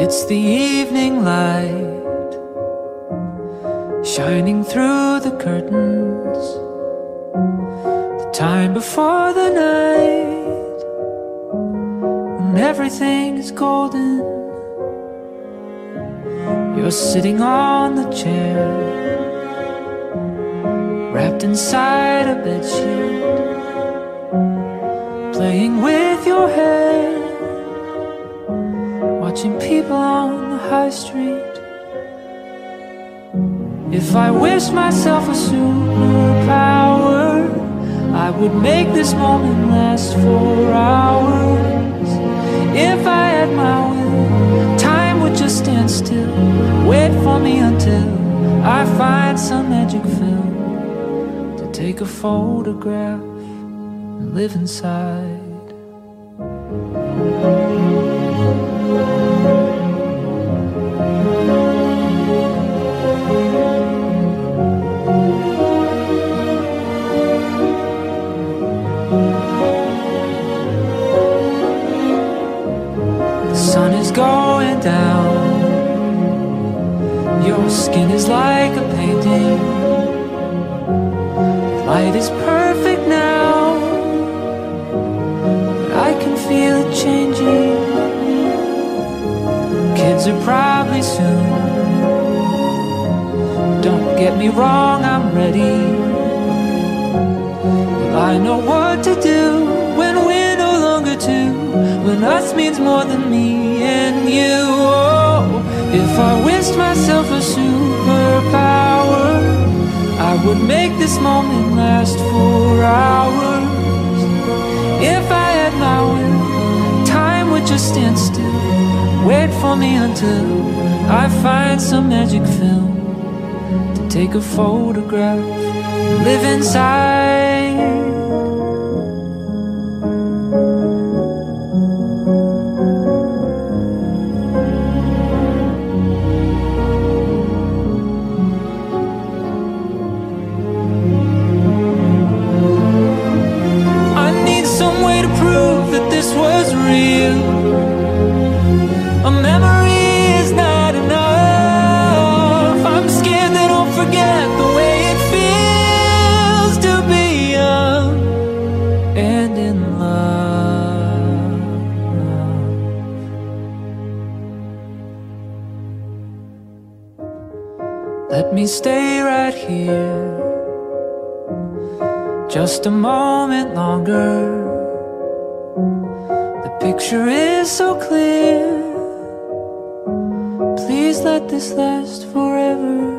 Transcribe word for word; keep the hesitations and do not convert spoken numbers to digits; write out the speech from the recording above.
It's the evening light shining through the curtains, the time before the night when everything is golden. You're sitting on the chair, wrapped inside a bedsheet, playing with your hair, watching people on the high street. If I wished myself a superpower, I would make this moment last for hours. If I had my will, time would just stand still, wait for me until I find some magic film to take a photograph and live inside. The sun is going down, your skin is like a painting, the light is perfect now, but I can feel it changing. Kids are probably soon, don't get me wrong, I'm ready. Well, I know what to do when we're no longer two, when us means more than me and you. Oh, if I wished myself a superpower, I would make this moment last for hours. If I had my will, time would just stand still, wait for me until I find some magic film to take a photograph and live inside. This was real. A memory is not enough. I'm scared that I'll forget the way it feels to be young and in love. Let me stay right here just a moment longer. The picture is so clear. Please let this last forever.